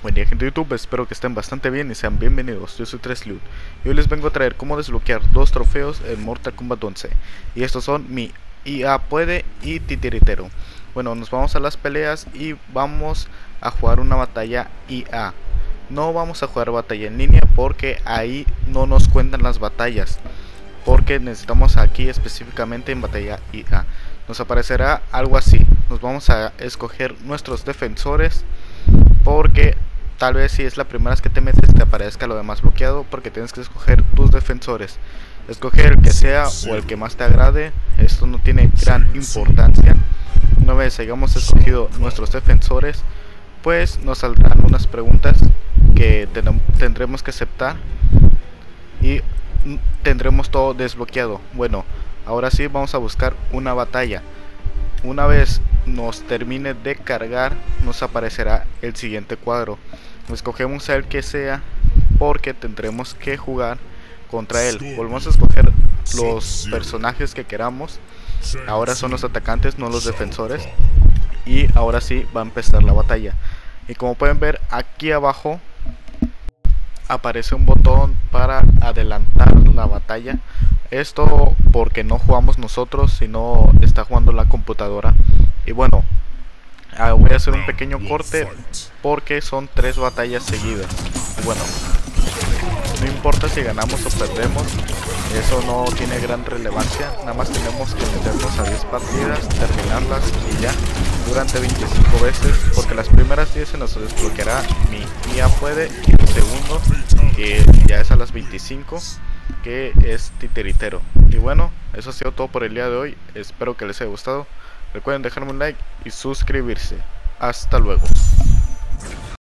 Buen día, gente de YouTube, espero que estén bastante bien y sean bienvenidos. Yo soy Tresloot y hoy les vengo a traer cómo desbloquear dos trofeos en Mortal Kombat 11. Y estos son mi IA Puede y Titiritero. Bueno, nos vamos a las peleas y vamos a jugar una batalla IA. No vamos a jugar batalla en línea porque ahí no nos cuentan las batallas, porque necesitamos aquí específicamente en batalla IA. Nos aparecerá algo así. Nos vamos a escoger nuestros defensores, porque tal vez si es la primera vez que te metes te aparezca lo demás bloqueado, porque tienes que escoger tus defensores. Escoger el que sea o el que más te agrade, esto no tiene gran importancia. Una vez hayamos escogido nuestros defensores, pues nos saldrán unas preguntas que tendremos que aceptar y tendremos todo desbloqueado. Bueno, ahora sí vamos a buscar una batalla. Una vez nos termine de cargar, nos aparecerá el siguiente cuadro. Escogemos el que sea porque tendremos que jugar contra él. Volvemos a escoger los personajes que queramos. Ahora son los atacantes, no los defensores. Y ahora sí va a empezar la batalla. Y como pueden ver, aquí abajo aparece un botón para adelantar la batalla. Esto porque no jugamos nosotros, sino está jugando la computadora. Y bueno, voy a hacer un pequeño corte porque son 3 batallas seguidas. Y bueno, no importa si ganamos o perdemos, eso no tiene gran relevancia. Nada más tenemos que meternos a 10 partidas, terminarlas y ya, durante 25 veces, porque las primeras 10 se nos desbloqueará mi IA Puede, y el segundo, que ya es a las 25, que es Titiritero. Y bueno, eso ha sido todo por el día de hoy. Espero que les haya gustado. Recuerden dejarme un like y suscribirse. Hasta luego.